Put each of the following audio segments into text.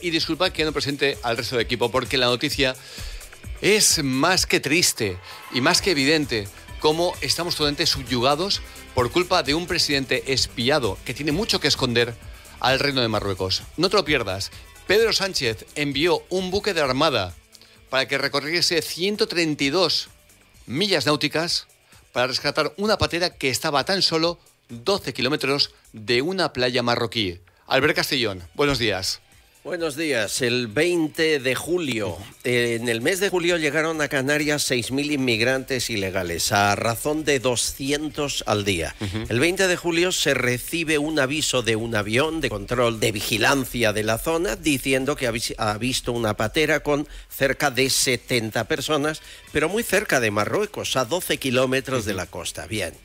y disculpad que no presente al resto del equipo porque la noticia es más que triste y más que evidente cómo estamos totalmente subyugados por culpa de un presidente espiado que tiene mucho que esconder al Reino de Marruecos. No te lo pierdas. Pedro Sánchez envió un buque de armada para que recorriese 132 millas náuticas para rescatar una patera que estaba a tan solo 12 kilómetros de una playa marroquí. Albert Castellón, buenos días. Buenos días. El 20 de julio, en el mes de julio llegaron a Canarias 6.000 inmigrantes ilegales, a razón de 200 al día. El 20 de julio se recibe un aviso de un avión de control de vigilancia de la zona diciendo que ha visto una patera con cerca de 70 personas, pero muy cerca de Marruecos, a 12 kilómetros de la costa. Bien.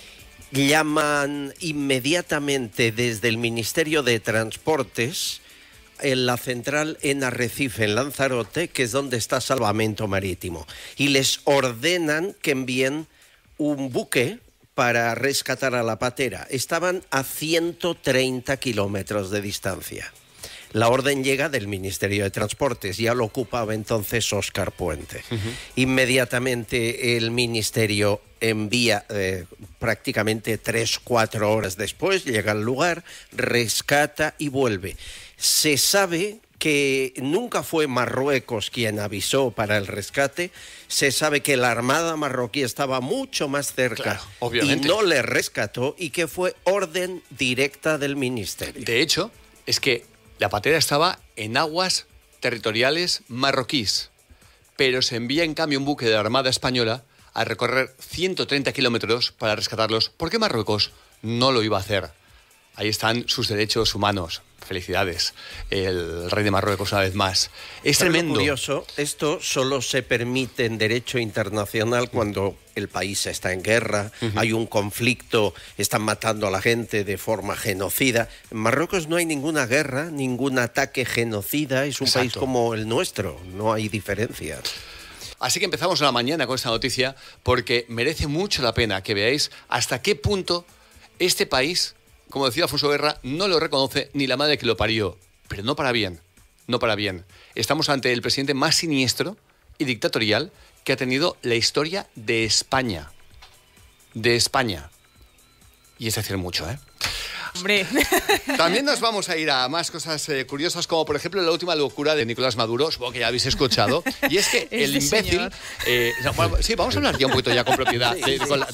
Llaman inmediatamente desde el Ministerio de Transportes en la central en Arrecife, en Lanzarote, que es donde está Salvamento Marítimo, y les ordenan que envíen un buque para rescatar a la patera. Estaban a 130 kilómetros de distancia. La orden llega del Ministerio de Transportes, ya lo ocupaba entonces Óscar Puente. Inmediatamente el Ministerio envía, prácticamente 3-4 horas después, llega al lugar, rescata y vuelve. Se sabe que nunca fue Marruecos quien avisó para el rescate, se sabe que la Armada marroquí estaba mucho más cerca, claro, y no le rescató, y que fue orden directa del Ministerio. De hecho, es que la patera estaba en aguas territoriales marroquíes, pero se envía en cambio un buque de la Armada española a recorrer 130 kilómetros para rescatarlos, porque Marruecos no lo iba a hacer. Ahí están sus derechos humanos. Felicidades, el rey de Marruecos una vez más. Es tremendo. Curioso, esto solo se permite en derecho internacional cuando el país está en guerra, hay un conflicto, están matando a la gente de forma genocida. En Marruecos no hay ninguna guerra, ningún ataque genocida, es un país como el nuestro, no hay diferencias. Así que empezamos la mañana con esta noticia porque merece mucho la pena que veáis hasta qué punto este país, como decía Alfonso Guerra, no lo reconoce ni la madre que lo parió. Pero no para bien, no para bien. Estamos ante el presidente más siniestro y dictatorial que ha tenido la historia de España. De España. Y es decir mucho, ¿eh? Hombre. También nos vamos a ir a más cosas curiosas, como por ejemplo la última locura de Nicolás Maduro, supongo que ya habéis escuchado, y es que el imbécil... sí, vamos a hablar ya un poquito ya con propiedad de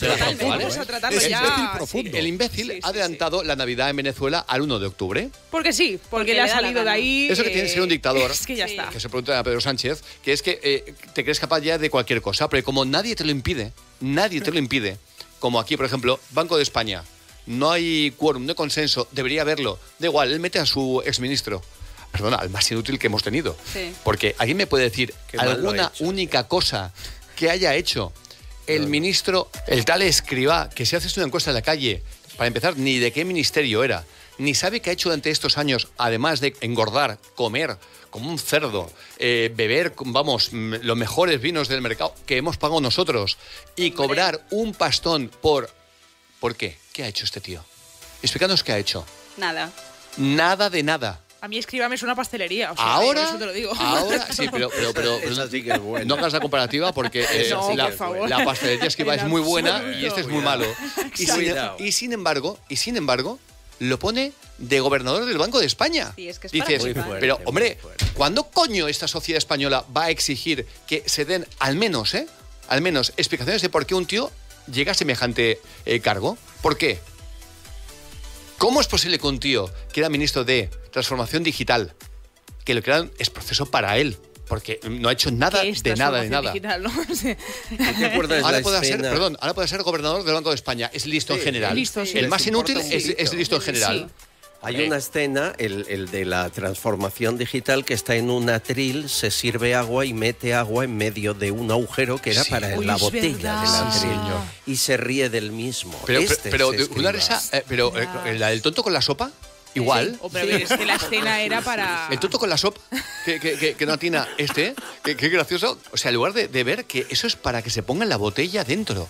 la El imbécil ha adelantado la Navidad en Venezuela al 1 de octubre. Porque sí, porque le ha salido de ahí... Eso que tiene que ser un dictador, es que ya está. Que se pregunta a Pedro Sánchez, que es que te crees capaz ya de cualquier cosa, pero como nadie te lo impide, como aquí, por ejemplo, Banco de España, no hay quórum, no hay consenso, debería haberlo. Da igual, él mete a su exministro. Perdona, al más inútil que hemos tenido. Sí. Porque ¿alguien me puede decir alguna única cosa que haya hecho el ministro, el tal Escrivá, que si haces una encuesta en la calle, para empezar, ni de qué ministerio era, ni sabe qué ha hecho durante estos años, además de engordar, comer como un cerdo, beber, vamos, los mejores vinos del mercado que hemos pagado nosotros y cobrar un pastón por... ¿Por qué? ¿Qué ha hecho este tío? Explícanos qué ha hecho. Nada. Nada de nada. A mí Escribá es una pastelería. O sea, ahora, eso te lo digo. Ahora, sí, pero sí que es buena. No hagas la comparativa porque la pastelería Escrivá es muy buena y este es muy malo. Y sin embargo, lo pone de gobernador del Banco de España. Sí, es que es dices, fuerte, pero hombre, ¿cuándo coño esta sociedad española va a exigir que se den al menos explicaciones de por qué un tío llega a semejante cargo? ¿Por qué? ¿Cómo es posible que un tío que era ministro de Transformación Digital, que lo crearon es proceso para él, porque no ha hecho nada de nada? Digital, ¿no? Sí. Ahora puede ser gobernador del Banco de España. Es listo en general. El más inútil es listo en general. Sí. Hay una escena, el de la transformación digital, que está en un atril, se sirve agua y mete agua en medio de un agujero que era para la botella del atril. Y se ríe del mismo. Pero una risa, la del tonto con la sopa, igual. Sí, pero es que la escena era para... El tonto con la sopa, que no atina qué gracioso. O sea, en lugar de ver que eso es para que se ponga la botella dentro.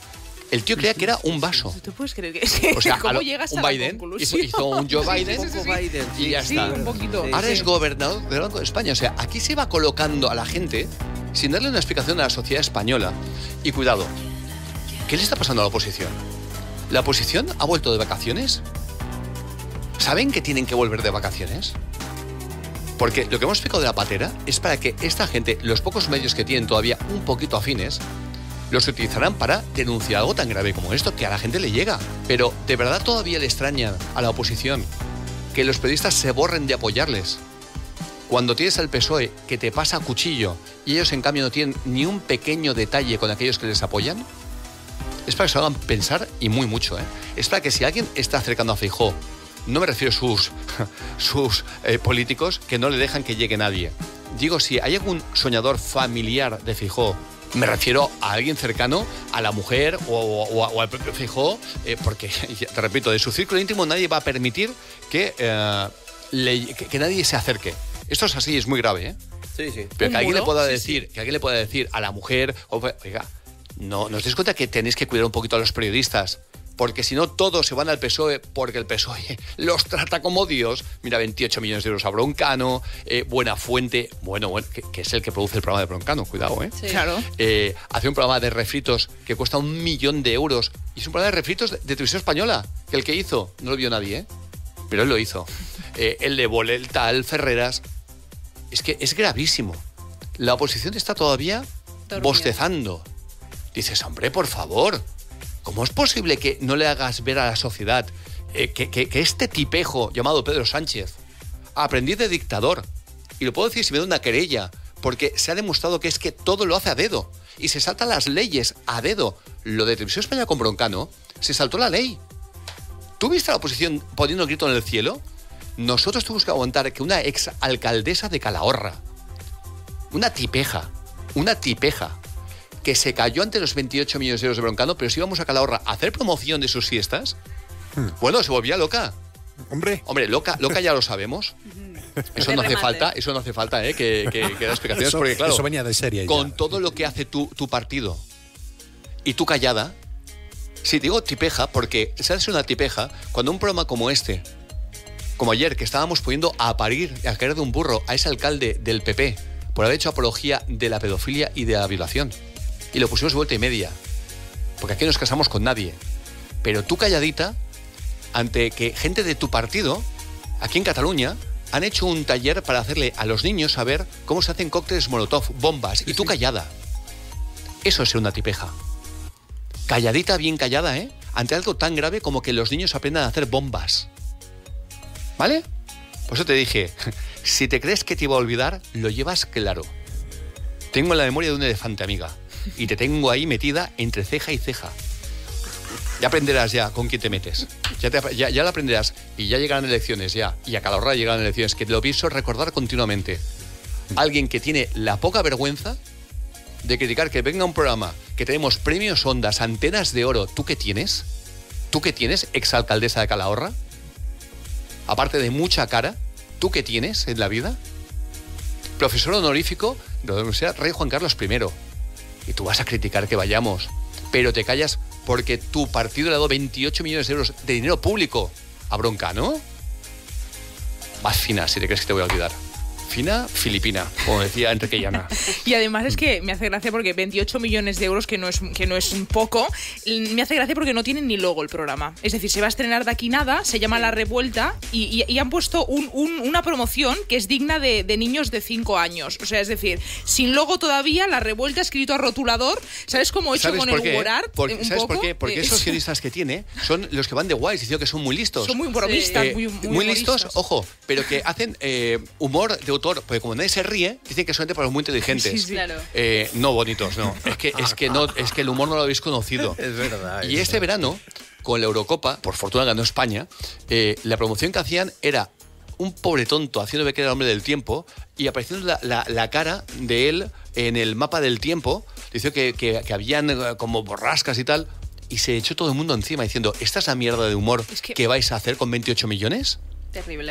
El tío creía que era un vaso. ¿Tú puedes creer que O sea, cómo llegas a un la Biden conclusión? hizo un Joe Biden, Un poco Biden, y ya Sí, está. un poquito. Ahora es gobernador del Banco de España. O sea, aquí se va colocando a la gente sin darle una explicación a la sociedad española. Y cuidado, ¿qué le está pasando a la oposición? ¿La oposición ha vuelto de vacaciones? ¿Saben que tienen que volver de vacaciones? Porque lo que hemos explicado de la patera es para que esta gente, los pocos medios que tienen todavía un poquito afines, los utilizarán para denunciar algo tan grave como esto, que a la gente le llega. Pero ¿de verdad todavía le extraña a la oposición que los periodistas se borren de apoyarles? Cuando tienes al PSOE que te pasa a cuchillo y ellos en cambio no tienen ni un pequeño detalle con aquellos que les apoyan, es para que se lo hagan pensar y muy mucho, ¿eh? Es para que si alguien está acercando a Feijóo, no me refiero a sus políticos que no le dejan que llegue nadie. Digo, si hay algún soñador familiar de Feijóo, me refiero a alguien cercano, a la mujer o al propio Feijóo, porque, te repito, de su círculo íntimo nadie va a permitir que nadie se acerque. Esto es así, es muy grave, ¿eh? Sí, sí. Pero que alguien, muro? le pueda decir, que alguien le pueda decir a la mujer, oiga, no, ¿nos dais cuenta que tenéis que cuidar un poquito a los periodistas? Porque si no, todos se van al PSOE porque el PSOE los trata como Dios. Mira, 28 millones de euros a Broncano, Buenafuente, bueno, que es el que produce el programa de Broncano, cuidado, ¿eh? Sí. Claro. Hace un programa de refritos que cuesta 1 millón de euros. Y es un programa de refritos de Televisión Española, que el que hizo, no lo vio nadie, ¿eh? Pero él lo hizo. El de Bolel, tal, Ferreras. Es que es gravísimo. La oposición está todavía bostezando. Dices, hombre, por favor, ¿cómo es posible que no le hagas ver a la sociedad que este tipejo llamado Pedro Sánchez, aprendiz de dictador, y lo puedo decir si me da una querella, porque se ha demostrado que es que todo lo hace a dedo y se saltan las leyes a dedo? Lo de Televisión Española con Broncano, se saltó la ley. ¿Tú viste a la oposición poniendo el grito en el cielo? Nosotros tuvimos que aguantar que una ex alcaldesa de Calahorra, una tipeja, que se cayó ante los 28 millones de euros de Broncano, pero si íbamos a Calahorra a hacer promoción de sus fiestas, bueno, se volvía loca. Hombre, loca ya lo sabemos. Eso no hace falta, que dé explicaciones, eso, porque claro, eso venía de serie con ya. todo lo que hace tu partido y tú callada, sí, digo tipeja, porque se hace una tipeja cuando un programa como este, como ayer, que estábamos poniendo a parir, a caer de un burro a ese alcalde del PP por haber hecho apología de la pedofilia y de la violación. Y lo pusimos de vuelta y media. Porque aquí no nos casamos con nadie. Pero tú calladita, ante que gente de tu partido, aquí en Cataluña, han hecho un taller para hacerle a los niños saber cómo se hacen cócteles molotov, bombas, y tú callada. Eso es ser una tipeja. Calladita, bien callada, ¿eh? Ante algo tan grave como que los niños aprendan a hacer bombas. ¿Vale? Por eso te dije, si te crees que te iba a olvidar, lo llevas claro. Tengo la memoria de un elefante, amiga. Y te tengo ahí metida entre ceja y ceja. Ya aprenderás ya con quién te metes. Ya lo aprenderás. Y ya llegarán elecciones, ya. Y a Calahorra llegarán elecciones. Que te lo pienso recordar continuamente. Alguien que tiene la poca vergüenza de criticar que venga un programa que tenemos premios Ondas, antenas de oro. ¿Tú qué tienes? ¿Tú qué tienes, exalcaldesa de Calahorra? Aparte de mucha cara, ¿tú qué tienes en la vida? Profesor honorífico de la Universidad Rey Juan Carlos I. Y tú vas a criticar que vayamos, pero te callas porque tu partido le ha dado 28 millones de euros de dinero público a Broncano. Vas fina si te crees que te voy a olvidar. Fina, filipina, como decía Enrique Llana. Y además es que me hace gracia porque 28 millones de euros, que no es un poco, me hace gracia porque no tienen ni logo el programa. Es decir, se va a estrenar de aquí nada, se llama La Revuelta y han puesto una promoción que es digna de niños de 5 años. O sea, es decir, sin logo todavía, La Revuelta escrito a rotulador. ¿Sabes cómo he hecho con el WordArt? ¿Sabes por qué? Porque esos guionistas que tiene son los que van de guays, diciendo que son muy listos. Son muy bromistas, muy listos, ojo, pero que hacen humor de autor, porque como nadie se ríe, dicen que son para los muy inteligentes. Sí. Claro. No bonitos, no. Es que el humor no lo habéis conocido. Es verdad. Y este verano, con la Eurocopa, por fortuna ganó España, la promoción que hacían era un pobre tonto haciendo que era el hombre del tiempo y apareciendo la cara de él en el mapa del tiempo, diciendo que habían como borrascas y tal, y se echó todo el mundo encima diciendo, ¿esta es la mierda de humor Es que vais a hacer con 28 millones? Terrible.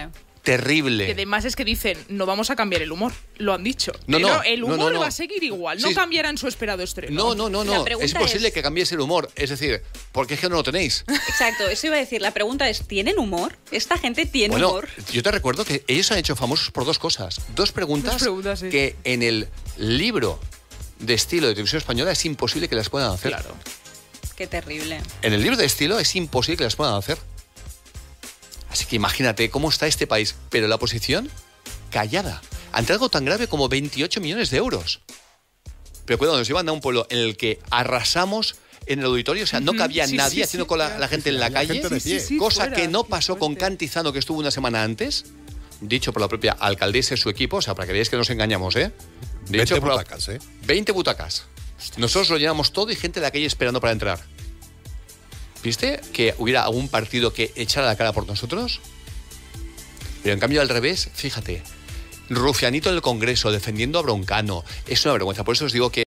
terrible. Que además es que dicen, no vamos a cambiar el humor. Lo han dicho. El humor va a seguir igual. No cambiarán su esperado estreno. No. Es imposible que cambies el humor. Es decir, porque es que no lo tenéis. Exacto, eso iba a decir. La pregunta es, ¿tienen humor? ¿Esta gente tiene humor? Yo te recuerdo que ellos han hecho famosos por dos cosas. Dos preguntas sí. que en el libro de estilo de televisión española es imposible que las puedan hacer. Claro. Qué terrible. En el libro de estilo es imposible que las puedan hacer. Así que imagínate cómo está este país. Pero la oposición, callada. Ante algo tan grave como 28 millones de euros. Pero cuidado, nos llevan a un pueblo en el que arrasamos en el auditorio. O sea, no cabía nadie haciendo con la gente en la calle. Cosa que no pasó con Cantizano, que estuvo una semana antes. Dicho por la propia alcaldesa y su equipo. O sea, para que veáis que nos engañamos, ¿eh? 20 butacas, ¿eh? 20 butacas. Nosotros lo llenamos todo y gente de la calle esperando para entrar. ¿Viste que hubiera algún partido que echara la cara por nosotros? Pero en cambio al revés, fíjate, Rufianito en el Congreso defendiendo a Broncano. Es una vergüenza, por eso os digo que